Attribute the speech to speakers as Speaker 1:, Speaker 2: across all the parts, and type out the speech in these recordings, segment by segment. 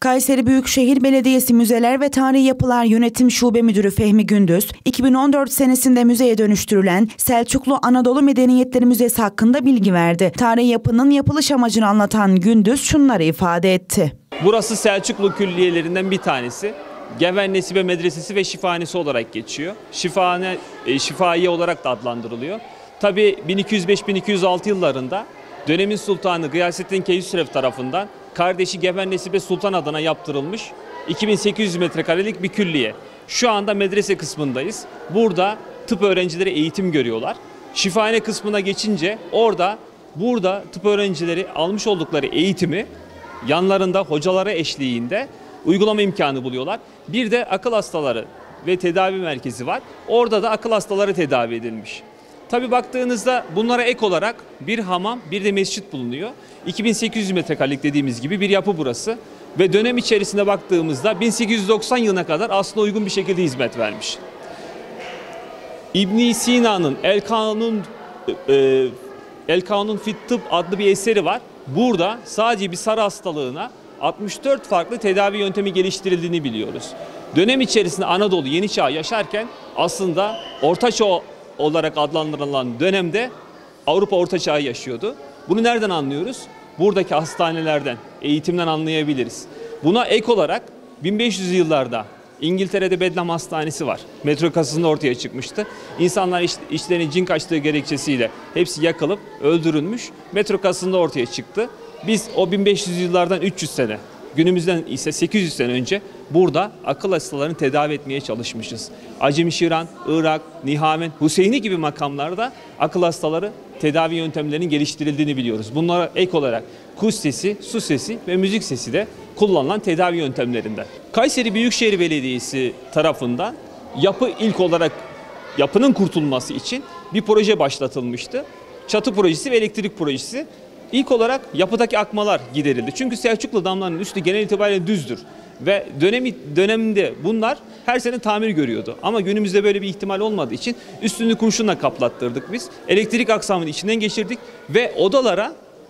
Speaker 1: Kayseri Büyükşehir Belediyesi Müzeler ve Tarihi Yapılar Yönetim Şube Müdürü Fehmi Gündüz, 2014 senesinde müzeye dönüştürülen Selçuklu Anadolu Medeniyetleri Müzesi hakkında bilgi verdi. Tarihi yapının yapılış amacını anlatan Gündüz şunları ifade etti.
Speaker 2: Burası Selçuklu külliyelerinden bir tanesi. Geven Nesibe Medresesi ve Şifahanesi olarak geçiyor. Şifaiye olarak da adlandırılıyor. Tabii 1205-1206 yıllarında dönemin sultanı Gıyasettin Keyhüsrev tarafından kardeşi Geven Nesibe Sultan adına yaptırılmış 2800 metrekarelik bir külliye. Şu anda medrese kısmındayız. Burada tıp öğrencileri eğitim görüyorlar. Şifahane kısmına geçince burada tıp öğrencileri almış oldukları eğitimi yanlarında hocaları eşliğinde uygulama imkanı buluyorlar. Bir de akıl hastaları ve tedavi merkezi var. Orada da akıl hastaları tedavi edilmiş. Tabii baktığınızda bunlara ek olarak bir hamam, bir de mescit bulunuyor. 2800 metrekarelik dediğimiz gibi bir yapı burası. Ve dönem içerisinde baktığımızda 1890 yılına kadar aslında uygun bir şekilde hizmet vermiş. İbn Sina'nın El Kanun fit Tıp adlı bir eseri var. Burada sadece bir sarı hastalığına 64 farklı tedavi yöntemi geliştirildiğini biliyoruz. Dönem içerisinde Anadolu Yeni Çağ yaşarken aslında Orta Çağ olarak adlandırılan dönemde Avrupa Orta Çağ'ı yaşıyordu. Bunu nereden anlıyoruz? Buradaki hastanelerden, eğitimden anlayabiliriz. Buna ek olarak 1500'lü yıllarda İngiltere'de Bedlam Hastanesi var. Metro kasasında ortaya çıkmıştı. İnsanlar içlerine cin kaçtığı gerekçesiyle hepsi yakılıp öldürülmüş. Metro kasasında ortaya çıktı. Biz o 1500 yıllardan 300 sene, günümüzden ise 800 sene önce burada akıl hastalarını tedavi etmeye çalışmışız. Acemişiran, Irak, Nihaven, Hüseyini gibi makamlarda akıl hastaları tedavi yöntemlerinin geliştirildiğini biliyoruz. Bunlara ek olarak kuş sesi, su sesi ve müzik sesi de kullanılan tedavi yöntemlerinden. Kayseri Büyükşehir Belediyesi tarafından ilk olarak yapının kurtulması için bir proje başlatılmıştı. Çatı projesi ve elektrik projesi. İlk olarak yapıdaki akmalar giderildi. Çünkü Selçuklu damlarının üstü genel itibariyle düzdür. Ve döneminde bunlar her sene tamir görüyordu. Ama günümüzde böyle bir ihtimal olmadığı için üstünü kurşunla kaplattırdık biz. Elektrik aksamını içinden geçirdik ve odalara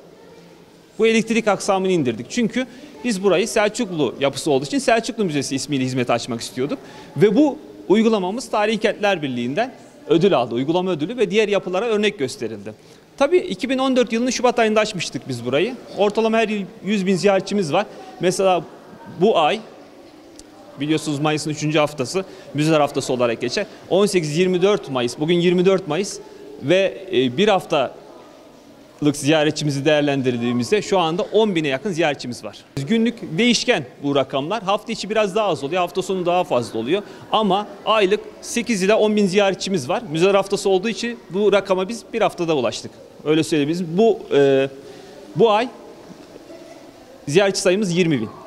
Speaker 2: bu elektrik aksamını indirdik. Çünkü biz burayı Selçuklu yapısı olduğu için Selçuklu Müzesi ismiyle hizmete açmak istiyorduk. Ve bu uygulamamız Tarihi Kentler Birliği'nden ödül aldı. Uygulama ödülü ve diğer yapılara örnek gösterildi. Tabii 2014 yılının Şubat ayında açmıştık biz burayı. Ortalama her yıl 100.000 ziyaretçimiz var. Mesela bu ay biliyorsunuz Mayıs'ın 3. haftası Müzeler Haftası olarak geçer. 18-24 Mayıs, bugün 24 Mayıs ve bir haftalık ziyaretçimizi değerlendirdiğimizde şu anda 10.000'e yakın ziyaretçimiz var. Günlük değişken bu rakamlar. Hafta içi biraz daha az oluyor, hafta sonu daha fazla oluyor. Ama aylık 8 ila 10.000 ziyaretçimiz var. Müzeler Haftası olduğu için bu rakama biz bir haftada ulaştık. Öyle söyleyebiliriz. Bu ay ziyaretçi sayımız 20.000.